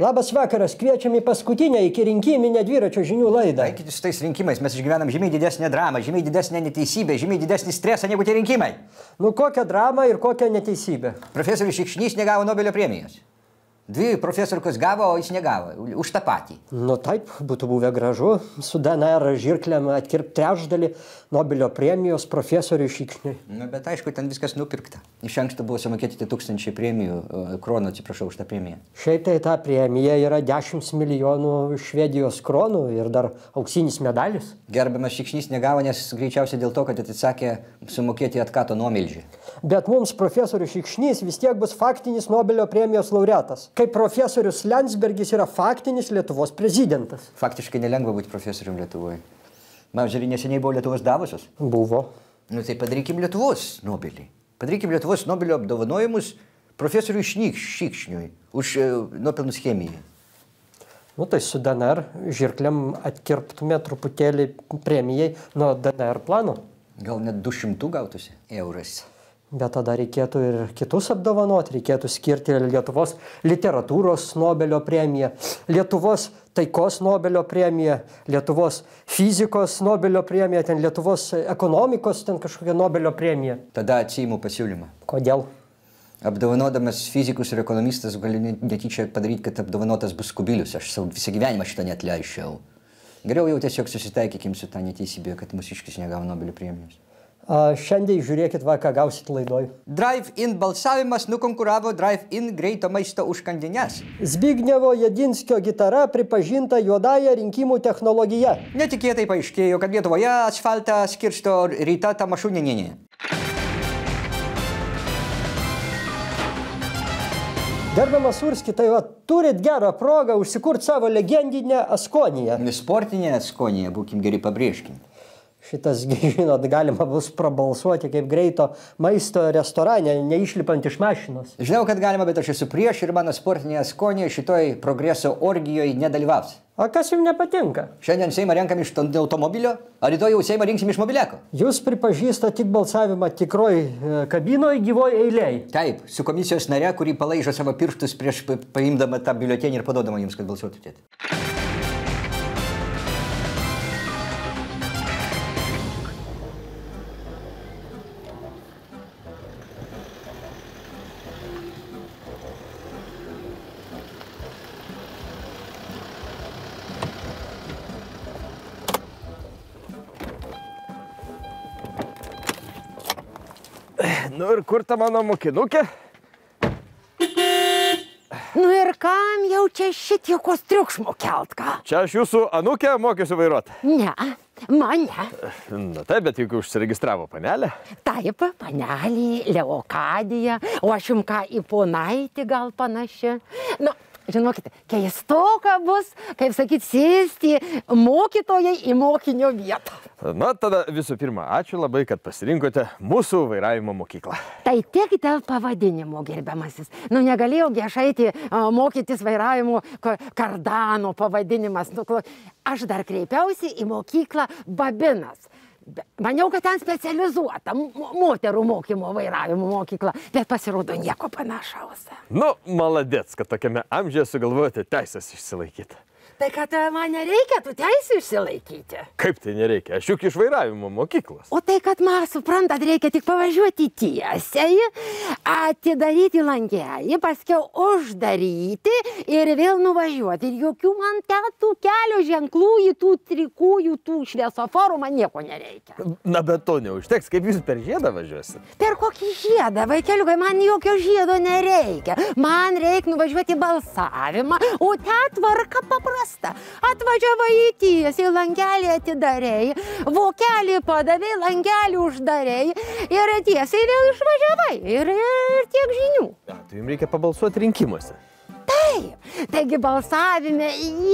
Labas vakaras, kviečiam į paskutinę iki rinkiminę dviračio žinių laidą. Eikite su tais rinkimais, mes išgyvenam žymiai didesnę dramą, žymiai didesnę neteisybę, žymiai didesnį stresą negu tie rinkimai. Nu kokią dramą ir kokią neteisybę? Profesorius Šikšnys negavo Nobelio premijos. Dvi profesorius gavo, o jis negavo. Už tą patį. Nu taip, būtų buvę gražu su DNR žirklėm atkirpti trečdalį Nobelio premijos profesoriui Šikšniui. Nu, bet aišku, ten viskas nupirkta. Iš anksto buvo sumokėti 1000 premijų, kronų, atsiprašau, už tą premiją. Šiaip tai ta premija yra 10 milijonų švedijos kronų ir dar auksinis medalis. Gerbiamas Šikšnys negavo, nes greičiausiai dėl to, kad atsisakė sumokėti atkato nuomilžį. Bet mums profesorius Šikšnys vis tiek bus faktinis Nobelio premijos laureatas. Kaip profesorius Landsbergis yra faktinis Lietuvos prezidentas. Faktiškai nelengva būti profesorium Lietuvoje. Mauzerį neseniai buvo Lietuvos Davosas. Buvo. Nu tai padarykim Lietuvos Nobelį. Padarykim Lietuvos Nobelio apdovanojimus profesoriui Šikšniui už nuopelnus chemijai. Nu tai su DNR žirklėm atkirptume truputėlį premijai nuo DNR plano. Gal net 200 gautųsi eurais. Bet tada reikėtų ir kitus apdovanoti, reikėtų skirti Lietuvos literatūros Nobelio premiją, Lietuvos taikos Nobelio premiją, Lietuvos fizikos Nobelio premiją, ten Lietuvos ekonomikos ten kažkokią Nobelio premiją. Tada atsiimu pasiūlymą. Kodėl? Apdovanodamas fizikus ir ekonomistas gali netyčia padaryti, kad apdovanotas bus Kubilius. Aš savo visą gyvenimą šitą neatleisčiau. Geriau jau tiesiog susitaikykim su tą neteisybę, kad Mūsiškis negavo Nobelio premijos. Šiandien žiūrėkit, ką gausit laidoj. Drive-in balsavimas nukonkuravo drive-in greito maisto užkandines. Zbignevo Jedinskio gitara pripažinta juodąja rinkimų technologija. Netikėtai paaiškėjo, kad Lietuvoje asfaltą skirsto Rita Tamašunienė. Gerbiamas Urski, tai turit gerą progą užsikurti savo legendinę Askoniją. Sportinę Askoniją, būkim geri, pabrėžkim. Šitas, žinot, galima bus prabalsuoti kaip greito maisto restorane, neišlipant iš mašinos. Žinau, kad galima, bet aš esu prieš ir mano sportinė Askonija šitoj progreso orgijoje nedalyvaus. O kas jums nepatinka? Šiandien Seimą renkam iš automobilio, o rytoj jau Seimą rinksim iš mobiliako. Jūs pripažįstate tik balsavimą tikroj kabinoj gyvoj eilėj. Taip, su komisijos nare, kuri palaižo savo pirštus prieš paimdama tą biuletenį ir paduodama jums, kad balsuotumėte. Nu ir kur ta mano mokinukė? Nu ir kam jau čia šitiekos triukšmo kelt, ką? Čia aš jūsų anūkę mokysiu vairuoti. Ne, mane. Na taip, bet juk užsiregistravo panelė. Taip, panelė, Leokadija, o aš jums ką į ponaitį gal panaši. Nu, žinokite, keistoka bus, kaip sakyt, sėsti mokytojai į mokinio vietą. Na, tada visų pirma, ačiū labai, kad pasirinkote mūsų vairavimo mokyklą. Tai tiek dėl pavadinimo, gerbiamasis. Nu, negalėjaugi aš eiti mokytis vairavimo Kardano pavadinimas. Aš dar kreipiausi į mokyklą Babinas. Maniau, kad ten specializuota moterų mokymo vairavimo mokykla, bet pasirodo nieko panašaus. Nu, maladėts, kad tokiame amžiuje sugalvojate teisės išsilaikyti. Tai kad man nereikia tų teisių išsilaikyti. Kaip tai nereikia? Aš juk iš vairavimo mokyklos. O tai, kad man, suprantat, reikia tik pavažiuoti tiesiai, atidaryti langelį, paskiau uždaryti ir vėl nuvažiuoti. Ir jokių man tų kelio ženklų, į tų trikųjų, tų šviesoforų man nieko nereikia. Na, bet to neužteks, kaip jūs per žiedą važiuosit. Per kokį žiedą, vaikeliukai, man jokio žiedo nereikia. Man reikia nuvažiuoti balsavimą, o ten tvarka paprasta. Atvažiavai į tiesiai, langelį atidarei, vokelį padavai, langelį uždarei ir tiesiai vėl išvažiavai. Ir tiek žinių. Tai jums reikia pabalsuoti rinkimuose. Taip, taigi balsavime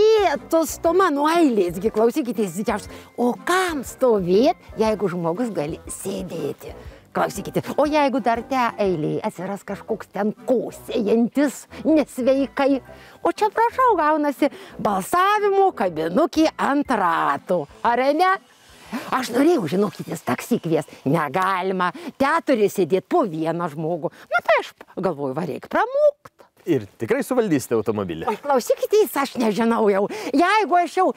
tuštuma nuo eilėsgi, klausykitės didžiausias. O kam stovėti, jeigu žmogus gali sėdėti? Klausykite, o jeigu dar te eilėje atsiras kažkoks ten kosėjantis nesveikai, o čia prašau gaunasi balsavimo kabinukį ant ratų, ar ne? Aš norėjau, žinokitės, taksi kviest. Negalima, te turi sėdėti po vieną žmogų. Na tai aš galvoju, va reik pramukt. Ir tikrai suvaldysite automobilį. O klausykitės, aš nežinau jau. Jeigu aš jau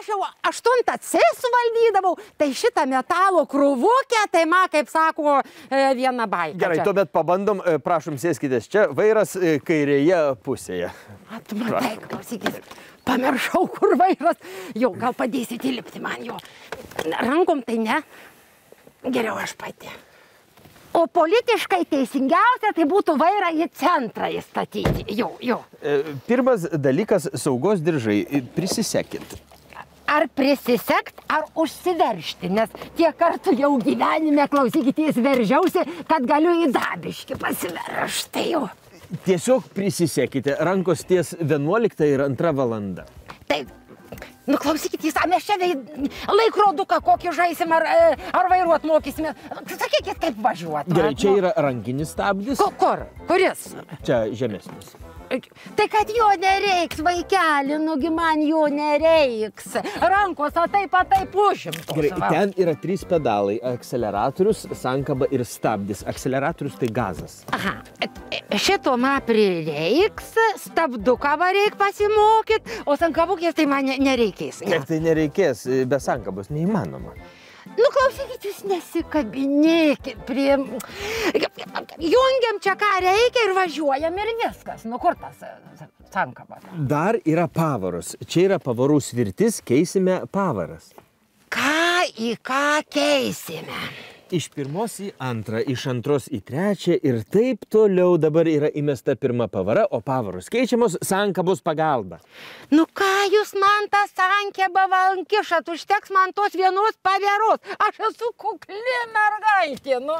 8C suvaldydavau, tai šitą metalo krūvukę, tai man, kaip sako, viena baika. Gerai, tuomet pabandom, prašom, sėskitės čia, vairas kairėje pusėje. Tu man tai, klausykis, pamiršau, kur vairas. Jau, gal padėsit įlipti man jo. Rankom tai ne. Geriau aš pati. O politiškai teisingiausia tai būtų vairą į centrą įstatyti. Jau. Pirmas dalykas - saugos diržai. Prisisekit. Ar prisisekt, ar užsiveržti, nes tiek kartų jau gyvenime, klausykitės, veržiausi, kad galiu į Dabiškį pasiveržti jau. Tiesiog prisisekite, rankos ties 11 ir 2 valanda. Taip. Nu, klausykitės, mes čia laikroduką kokį žaisim, ar vairuot mokysime. Sakykit, kaip važiuoti. Gerai, čia yra rankinis stabdis. Kur? Kuris? Čia žemesnis. Tai kad jo nereiks, vaikeli, nugi man jo nereiks. Rankos taip užimtos. Gerai, ten yra 3 pedalai. Akseleratorius, sankaba ir stabdis. Akseleratorius tai gazas. Aha, šito man prireiks, stabduką reik pasimokyti, o sankabukės tai man nereikės. Kaip tai nereikės, be sankabos neįmanoma. Nu, klausykit, jūs nesikabinėkit prie... Jungiam čia ką reikia ir važiuojam ir viskas. Nu, kur tas sankabas? Dar yra pavaros. Čia yra pavarų svirtis, keisime pavaras. Ką į ką keisime? Iš 1 į 2, iš 2 į 3 ir taip toliau. Dabar yra įmesta 1 pavara, o pavaros keičiamos sankabos pagalba. Nu ką jūs man tą sankabą vankišat, užteks man tos vienos pavaros. Aš esu kukli mergaitė, nu.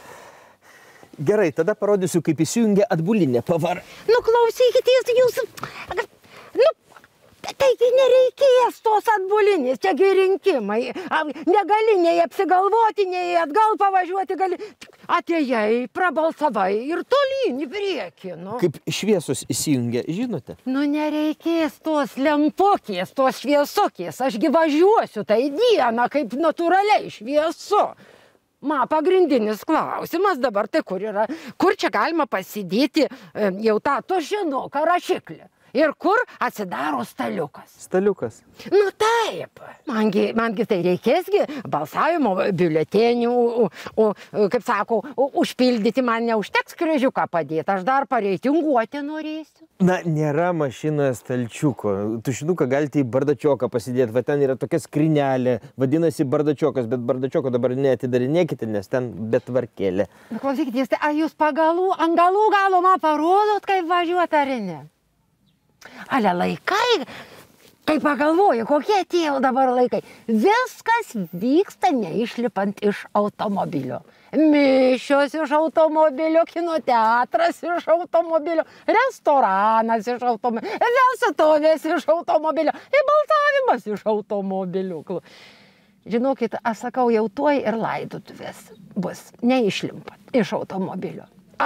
Gerai, tada parodysiu, kaip įsijungia atbulinė pavara. Nu klausykitės, jūs... Nu, taigi nereikės tos atbulinės, čiagi rinkimai. Negali nei apsigalvoti, nei atgal pavažiuoti gali. Atėjai, prabalsavai ir tolyn į priekį, nu. Kaip šviesos įsijungia, žinote? Nu nereikės tos lempukės, tos šviesukės. Ašgi važiuosiu tai dieną, kaip natūraliai šviesu. Man pagrindinis klausimas dabar tai kur yra, kur čia galima pasidėti jau tą tušinuką rašiklį. Ir kur atsidaro staliukas. Staliukas. Nu taip. Mangi tai reikėsgi balsavimo biuletenių, kaip sako, užpildyti man neužteks kryžiuką padėti, aš dar pareitinguoti norėsiu. Na, nėra mašinoje stalčiuko. Tušinuką galite į bardačioką pasidėti, va ten yra tokia skrinelė, vadinasi bardačiokas, bet bardačioko dabar neatidarinėkite, nes ten betvarkėlė. Na, klausykitės, tai ar jūs ant galų galo man parodot, kaip važiuoti ar ne? Ale laikai, kai pagalvoju, kokie atėjo dabar laikai, viskas vyksta neišlipant iš automobilio. Mišios iš automobilio, kino teatras iš automobilio, restoranas iš automobilio, vėsatuvės iš automobilio, ir balsavimas iš automobilio. Žinokit, aš sakau, jau tuoj ir laidotuvės bus, neišlimpant iš automobilio.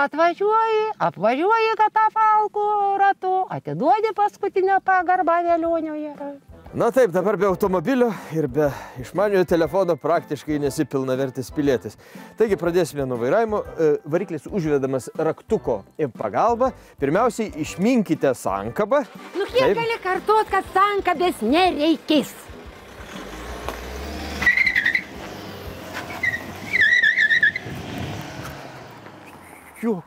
Apvažiuoji katafalkų ratu, atiduodi paskutinę pagarbą Velionioje. Na taip, dabar be automobilio ir be išmaniojo telefono praktiškai nesi pilnavertis pilietis. Taigi pradėsime nuo vairavimo. Variklis užvedamas raktuko į pagalbą. Pirmiausiai išminkite sankabą. Nu kiek gali kartuot, kad sankabės nereikės? Jo.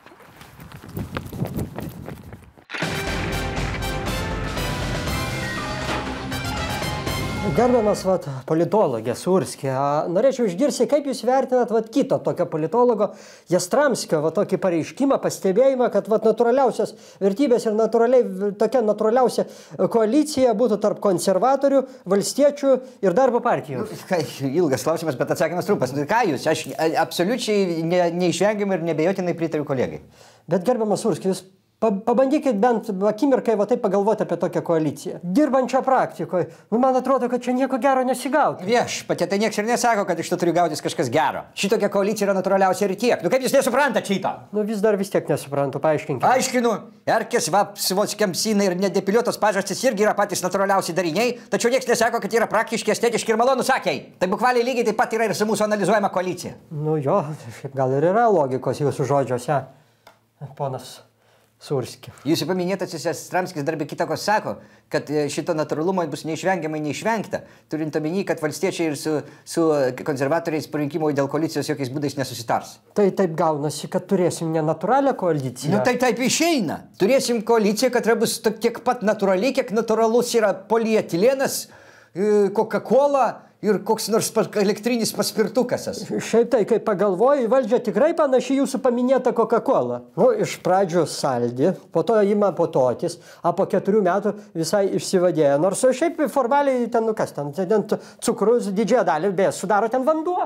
Gerbiamas politologė Surskė, norėčiau išgirsti, kaip jūs vertinat kito tokio politologo Jastramskio tokį pareiškimą, pastebėjimą, kad natūraliausios vertybės ir tokia natūraliausia koalicija būtų tarp konservatorių, valstiečių ir darbo partijų. Ilgas klausimas, bet atsakymas trumpas. Ką jūs? Aš absoliučiai neišvengiamai ir nebejotinai pritariu kolegai. Bet gerbiamas Surskė, jūs pabandykit bent akimirkai taip pagalvoti apie tokią koaliciją. Dirbančią praktikoje. Man atrodo, kad čia nieko gero nesigautų. Viešpatie, tai nieks ir nesako, kad iš to turi gautis kažkas gero. Šitokia koalicija yra natūraliausia ir tiek. Nu kaip jūs nesuprantate šito? Nu vis tiek nesuprantu, paaiškinkite. Aiškinu, erkės, vapsvos kemsynai ir nedepiliuotos pažastis irgi yra patys natūraliausi dariniai, tačiau nieks nesako, kad yra praktiški, estetiški ir malonūs akiai. Tai bukvaliai lygiai taip pat yra ir su mūsų analizuojama koalicija. Nu jo, gal ir yra logikos jūsų žodžiuose, ponas Surski. Jūsų paminėtasis Jastramskis dar be kitako sako, kad šito natūralumo bus neišvengiamai neišvengta, turint omeny, kad valstiečiai ir su konservatoriais po rinkimų dėl koalicijos jokiais būdais nesusitars. Tai taip gaunasi, kad turėsim nenatūralią koaliciją. Nu tai taip išeina. Turėsim koaliciją, kad bus tiek pat natūraliai, kiek natūralus yra polietilenas, Coca-Cola ir koks nors elektrinis paspirtukas. Šiaip tai, kai pagalvoju, valdžia tikrai panaši jūsų paminėta Coca-Cola. Nu, iš pradžių saldi, po to ima pototis, o po 4 metų visai išsivadėjo. Nors šiaip formaliai ten, nu kas ten cukrus didžiąją dalį, beje, sudaro ten vanduo.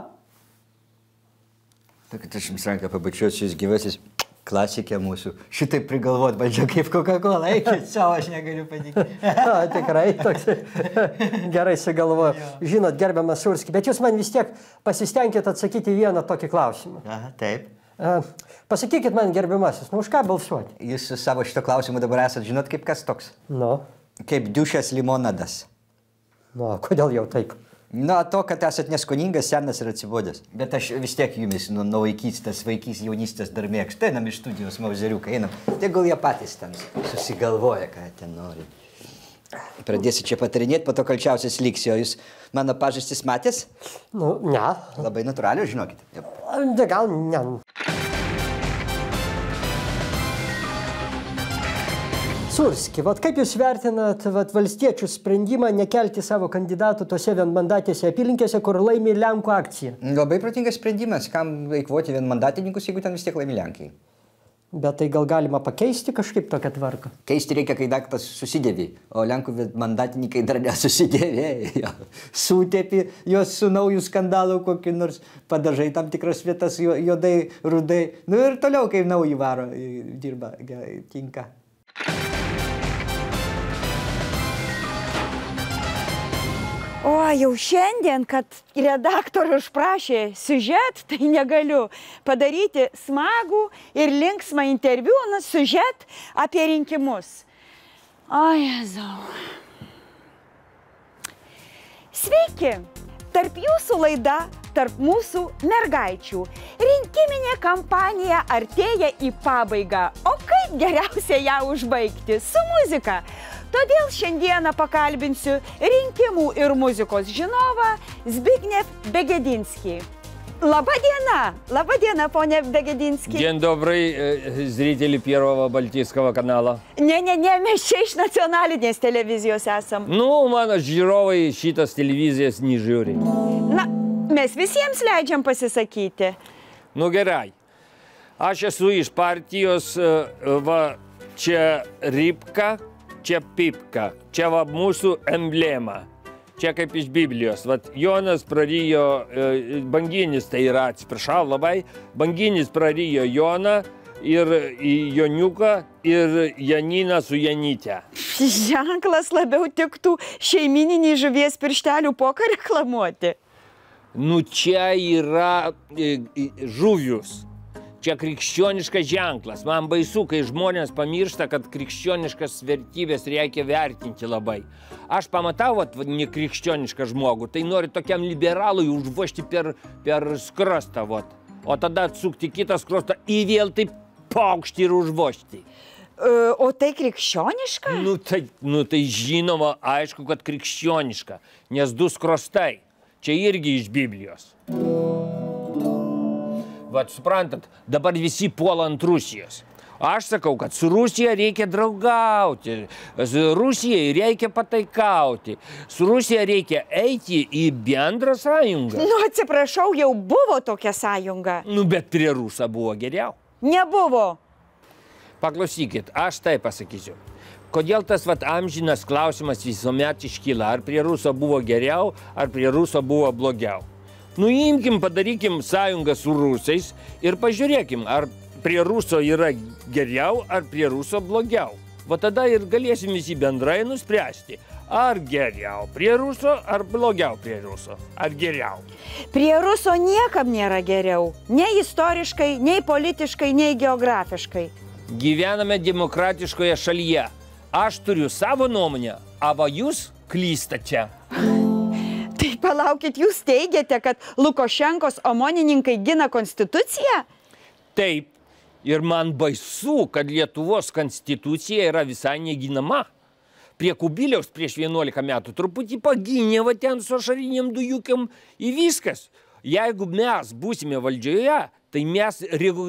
Tai kad aš jums ranką pabačiuosiu, jūs gyvasis klasikė mūsų. Šitaip prigalvot valdžia kaip Coca-Cola, eikit savo, aš negaliu patikėti. Tikrai toks gerai sugalvoju. Žinot, gerbiamas Surski, bet jūs man vis tiek pasistengėt atsakyti vieną tokį klausimą. Aha, taip. Pasakykit man, gerbiamasis, nu už ką balsuoti? Jūs su savo šito klausimu dabar esat, žinot, kaip kas toks? Nu. Kaip dušas limonadas. Nu, kodėl jau taip? Nu, to, kad esat neskoningas, senas ir atsibodęs. Bet aš vis tiek jumis nuo vaikystės, jaunystės dar mėgstu. Einam iš studijos mauzeriuką, einam. Tegul jie patys ten susigalvoja, ką ten nori. Pradėsiu čia patarinėti, po to kalčiausias liksi. O jūs mano pažastis matęs? Nu, ne. Labai natūraliai, žinokit. Gal ne. Surski, kaip jūs vertinat valstiečių sprendimą nekelti savo kandidatų tose vienmandatėse apylinkėse, kur laimi Lenkų akcija? Labai protingas sprendimas, kam eikvoti vienmandatininkus, jeigu ten vis tiek laimi Lenkai. Bet tai gal galima pakeisti kažkaip tokią tvarką? Keisti reikia, kai daiktas susidėvi, o Lenkų vienmandatininkai dar nesusidėvėjo. Sutėpi juos su naujų skandalų kokį nors, padažai tam tikras vietas juodai, rudai. Nu ir toliau, kai nauji varo, dirba, tinka. O, jau šiandien, kad redaktorius prašė siužet, tai negaliu padaryti smagų ir linksmą interviu, siužet apie rinkimus. O, Jėzau. Sveiki! Tarp jūsų laida, tarp mūsų mergaičių. Rinkiminė kampanija artėja į pabaigą. O kaip geriausia ją užbaigti? Su muzika. Todėl šiandieną pakalbinsiu rinkimų ir muzikos žinovą Zbigniew Begedinskį. Лаба діна, поня Бегединський. День добрый, зрители Первого Балтийского канала. Не, mes čia iš nacionalinės televizijos esam. Nu, mano žiūrovai šitas televizijas nežiūri. Na, mes visiems leidžiam pasisakyti. Nu gerai. Aš esu iš partijos, va, čia Ripka, čia Pipka, čia va mūsų emblema. Čia kaip iš Biblijos. Vat Jonas prarijo, Banginis tai yra, atsiprašau labai, Banginis prarijo Joną ir Joniuką ir Janiną su Janyte. Ženklas labiau tiktų šeimininį žuvies pirštelių poką reklamuoti. Nu čia yra žuvius. Čia krikščioniškas ženklas. Man baisu, kai žmonės pamiršta, kad krikščioniškas vertybės reikia vertinti labai. Aš pamatau nekrikščionišką žmogų, tai nori tokiam liberalui užvožti per skrostą. O tada atsukti kitą skrostą į vėl taip paukštį ir užvožti. O tai krikščioniška? Nu tai žinoma, aišku, kad krikščioniška, nes du skrostai. Čia irgi iš Biblijos. Vat suprantat, dabar visi puola ant Rusijos. Aš sakau, kad su Rusija reikia draugauti, su Rusijai reikia pataikauti, su Rusija reikia eiti į bendrą sąjungą. Nu, atsiprašau, jau buvo tokia sąjunga. Nu, bet prie Ruso buvo geriau. Nebuvo. Paklausykit, aš tai pasakysiu. Kodėl tas amžinas klausimas visuomet iškyla, ar prie Ruso buvo geriau, ar prie Ruso buvo blogiau? Nu, imkim, padarykim sąjungą su rusais ir pažiūrėkim, ar prie Ruso yra geriau, ar prie Ruso blogiau. Va tada ir galėsim visi bendrai nuspręsti, ar geriau prie Ruso, ar blogiau prie Ruso, ar geriau. Prie Ruso niekam nėra geriau, nei istoriškai, nei politiškai, nei geografiškai. Gyvename demokratiškoje šalyje. Aš turiu savo nuomonę, o jūs klystate. Tai palaukit, jūs teigiate, kad Lukašenkos omonininkai gina konstituciją? Taip, Ir man baisu, kad Lietuvos konstitucija yra visai neginama. Prie Kubiliaus prieš 11 metų truputį pagynė va ten su ašariniam dujukiam į viskas. Jeigu mes būsime valdžioje, tai mes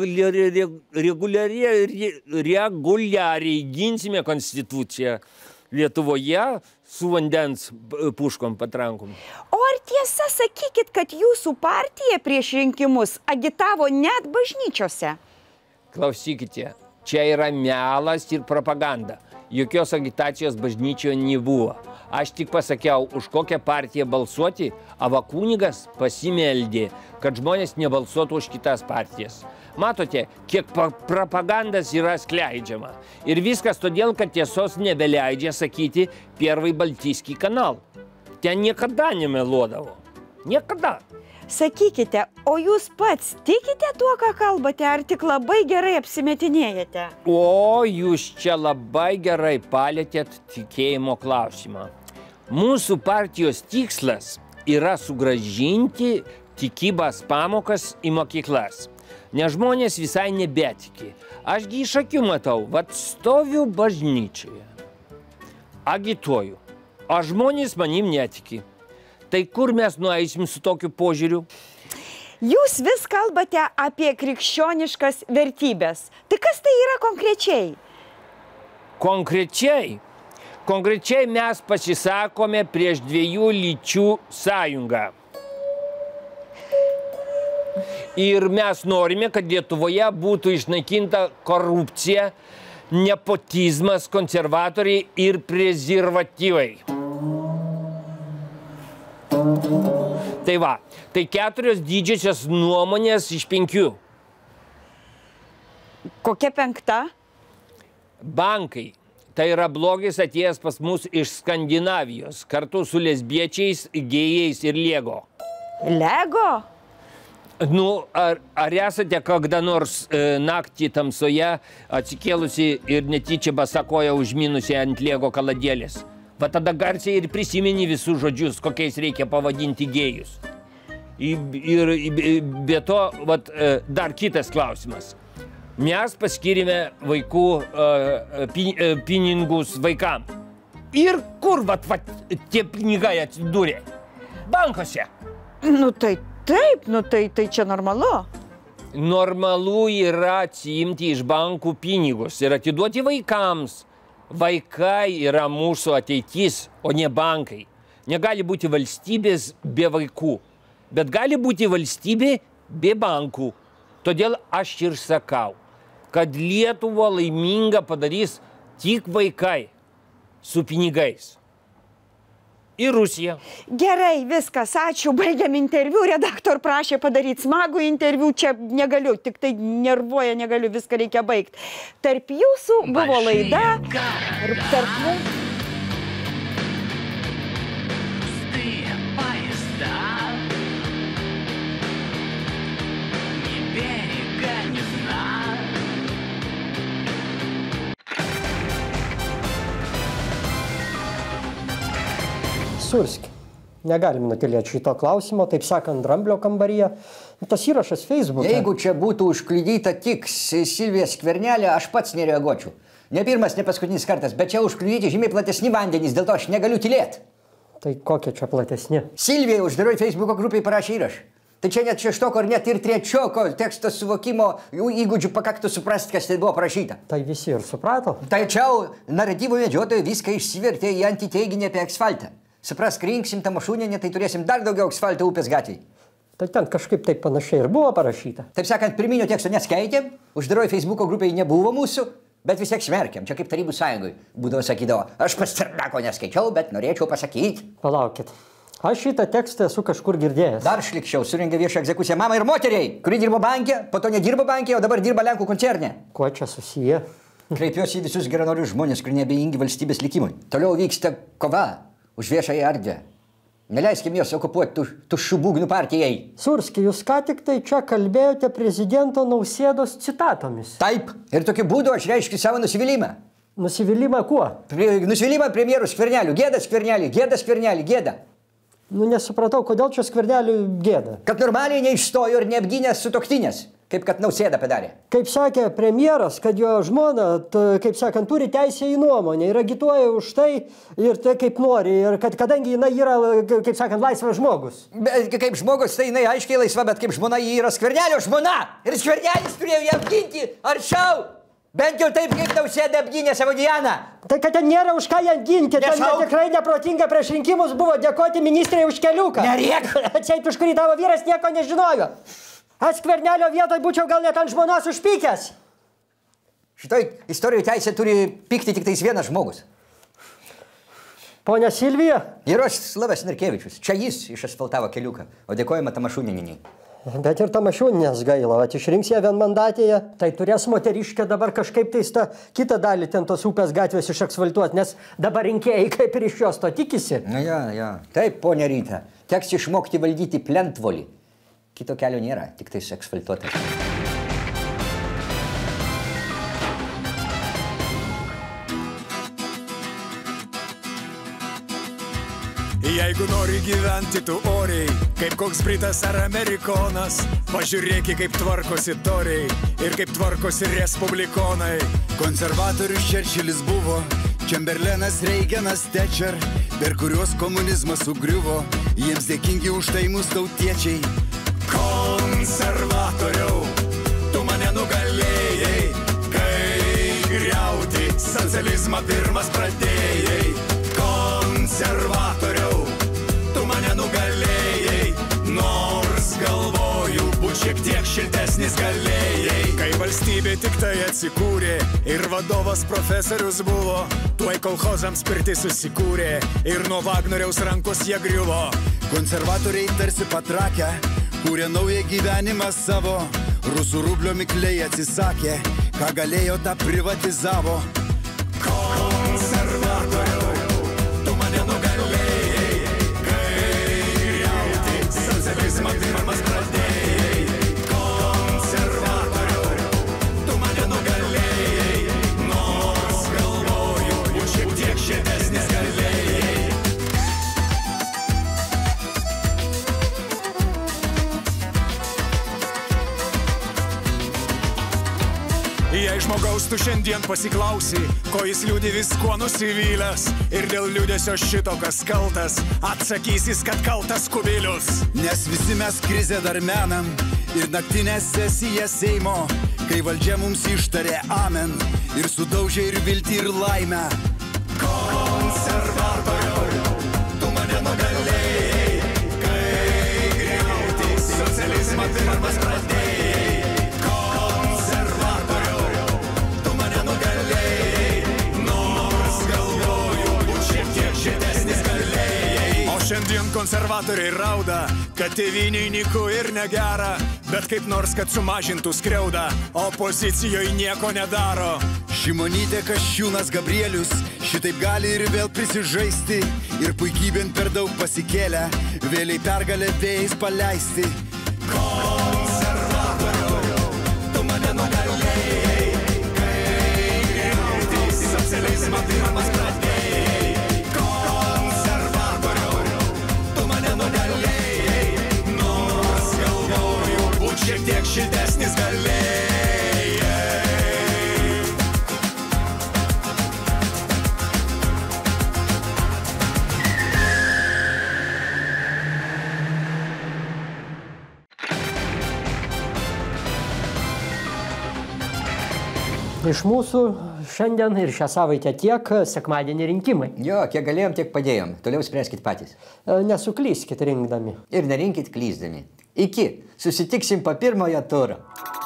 reguliariai ginsime konstituciją Lietuvoje su vandens puškom patrankom. O ar tiesa, sakykit, kad jūsų partija prieš rinkimus agitavo net bažnyčiose? Klausykite, čia yra melas ir propaganda. Jokios agitacijos bažnyčioje nebuvo. Aš tik pasakiau, už kokią partiją balsuoti, o kunigas pasimeldė, kad žmonės nebalsuotų už kitas partijas. Matote, kiek propagandas yra skleidžiama. Ir viskas todėl, kad tiesos nebeleidžia sakyti Первый Балтийский kanal. Ten niekada nemeluodavo. Niekada. Sakykite, o jūs pats tikite tuo, ką kalbate, ar tik labai gerai apsimetinėjate? O, jūs čia labai gerai palėtėt tikėjimo klausimą. Mūsų partijos tikslas yra sugrąžinti tikybos pamokas į mokyklas. Nes žmonės visai nebetiki. Ašgi iš akių matau, vat stoviu bažnyčioje. Agituoju. O žmonės manim netiki. Tai kur mes nueisim su tokiu požiūriu? Jūs vis kalbate apie krikščioniškas vertybės. Tai kas tai yra konkrečiai? Konkrečiai mes pasisakome prieš dviejų lyčių sąjungą. Ir mes norime, kad Lietuvoje būtų išnaikinta korupcija, nepotizmas, konservatoriai ir prezervatyvai. Tai va, tai 4 didžiosios nuomonės iš 5. Kokia 5? Bankai. Tai yra blogis atėjęs pas mus iš Skandinavijos, kartu su lesbiečiais, gėjais ir Lego. Lego? Nu, ar esate kada nors naktį tamsoje atsikėlusi ir netyčia basakoja užminusi ant Lego kaladėlės? Va tada garsiai ir prisimeni visus žodžius, kokiais reikia pavadinti gėjus. Ir be to, vat, dar kitas klausimas. Mes paskyrėme vaikų pinigus vaikam. Ir kur vat, tie pinigai atsidūrė? Bankuose. Nu tai taip, nu tai čia normalu. Normalu yra atsiimti iš bankų pinigus ir atiduoti vaikams. Vaikai yra mūsų ateitis, o ne bankai. Negali būti valstybės be vaikų, bet gali būti valstybė be bankų. Todėl aš ir sakau, kad Lietuvą laimingą padarys tik vaikai su pinigais. Ir Rusija. Gerai, viskas, ačiū, baigiam interviu. Redaktor prašė padaryti smagų interviu, čia negaliu, tik tai nervuoja, negaliu, viską reikia baigti. Tarp jūsų buvo laida ir tarp mūsų. Surski. Negalim nutilėti šito klausimo, taip sakant, Dramblio kambaryje. Tas įrašas Facebook'e. Jeigu čia būtų užkliudyta tik Silvija Skvernelė, aš pats nereaguočiau. Ne pirmas, ne paskutinis kartas, bet čia užkliudyti žymiai platesni vandenys, dėl to aš negaliu tylėti. Tai kokie čia platesni? Silvija uždaroj Facebook'o grupiai parašė įrašą. Tai čia net 6 ar net ir 3 teksto suvokimo įgūdžių pakaktų suprasti, kas tai buvo parašyta. Tai visi ir suprato. Tačiau naratyvų medžiotojai viską išsivertė į antiteiginį apie asfaltą. Suprask, rinksim tą mašūnę, tai turėsim dar daugiau asfalto upės gatvėj. Tai ten kažkaip taip panašiai ir buvo parašyta. Taip sakant, pirminio teksto neskaitėm, uždaroj Facebook'o grupiai nebuvo mūsų, bet vis tiek smerkiam. Čia kaip Tarybų sąjungoj būdavo sakydavo, aš Pasternako neskaičiau, bet norėčiau pasakyti. Palaukit. Aš šitą tekstą esu kažkur girdėjęs. Dar šlikščiau, surengė viešą egzekuciją mamai ir moteriai, kuri dirbo banke, po to nedirbo banke, o dabar dirba Lenkų koncerne. Kuo čia susiję? Kreipiuosi į visus geranorius žmonės, kurie neabejingi valstybės likimui. Toliau vyksta kova už viešąją erdvę. Neleiskim jos okupuoti tuščių būgnų partijai. Surski, jūs ką tik tai čia kalbėjote prezidento Nausėdos citatomis. Taip, ir tokiu būdu aš reiškiu savo nusivylimą. Nusivylimą kuo? Nusivylimą premjerų Skvernelių. Gėda Skvernelių, gėda Skvernelių, gėda. Nu nesupratau, kodėl čia Skvernelių gėda. Kad normaliai neišstojo ir neapgynė sutuoktinės. kaip kad Nausėda padarė. Kaip sakė premjeras, kad jo žmona, kaip sakant, turi teisę į nuomonę ir agituoja už tai ir tai kaip nori. Ir kad kadangi jinai yra, kaip sakant, laisvas žmogus. Bet kaip žmogus, tai jinai aiškiai laisva, bet kaip žmona, ji yra Skvernelio žmona. Ir Skvernelis turėjo ją apginti arčiau. Bent jau taip, kaip Nausėda apgynė savo Dianą. Tai kad ten nėra už ką ją ginti. Ten tikrai neprotinga prieš rinkimus buvo dėkoti ministrei už keliuką. Nerėk. Atseit, už kurį tavo vyras nieko nežinojo. Aš Skvernelio vietoj būčiau gal net ant žmonos užpykęs. Šitoj istorijų teisė turi pykti tik tais vienas žmogus. Ponia Silvija? Jaroslavas Narkevičius. Čia jis išasfaltavo keliuką, o dėkojama Tamašūnieniniai. Bet ir Tamašūninės gaila, išrinks ją vienmandatėje, tai turės moteriškę dabar kažkaip tais tą kitą dalį ten tos upės gatvės išasfaltuoti, nes dabar rinkėjai kaip ir iš jos to tikisi. Na ja. Taip, ponia Ryta, teks išmokti valdyti plentvolį. Kito kelio nėra, tik tais asfaltuotas. Jeigu nori gyventi tu oriai, kaip koks britas ar amerikonas, pažiūrėki, kaip tvarkosi toriai ir kaip tvarkosi respublikonai. Konservatorius Čerčilis buvo, Čemberlenas, Reiganas, Thatcher, per kuriuos komunizmas sugriuvo, jiems dėkingi už tai mūsų tautiečiai. Konservatoriau, tu mane nugalėjai, kai griauti socializmą pirmas pradėjai. Konservatoriau, tu mane nugalėjai, nors galvoju, būt šiek tiek šiltesnis galėjai. Kai valstybė tik tai atsikūrė ir vadovas profesorius buvo, tuoj kolchozams pirtis susikūrė ir nuo Vagnoriaus rankos jie griuvo. Konservatoriai tarsi patrakę, kūrė naują gyvenimą savo, rusų rublio mikliai atsisakė, ką galėjo tą privatizavo. Konservatoriau, socializmą pirmas pradėjai. Konservatoriau, tu mane nugalėjai, nors galvoju, būt šiek tiek šiltesnis galėjai. Jei žmogaus tu šiandien pasiklausi, ko jis liūdi viskuo nusivylęs, ir dėl liūdesio šito kas kaltas, atsakysis, kad kaltas Kubilius. Nes visi mes krizę dar menam ir naktinę sesiją Seimo, kai valdžia mums ištarė amen ir sudaužė ir viltį ir laimę. Konservatoriau, tu mane nugalėjai, kai griauti socializmą pirmas pradėjai. Šiandien konservatoriai rauda, kad tėvyniai nyku ir negera, bet kaip nors, kad sumažintų skriaudą, opozicijoje nieko nedaro. Šimonytė, Kasčiūnas, Gabrielius šitaip gali ir vėl prisižaisti ir puikybėn per daug pasikėlę, vėliai pergalę vėjais paleisti. Konservatoriau, tu mane nugalėjai, kai griauti socializmą pirmas pradėjai. Šiek tiek šiltesnis galėjai. Iš mūsų šiandien ir šią savaitę tiek, sekmadienį rinkimai. Jo, kiek galėjom, tiek padėjom. Toliau spręskit patys. Nesuklyskit rinkdami. Ir nerinkit klysdami. Iki. Susitiksim po pirmojo turo.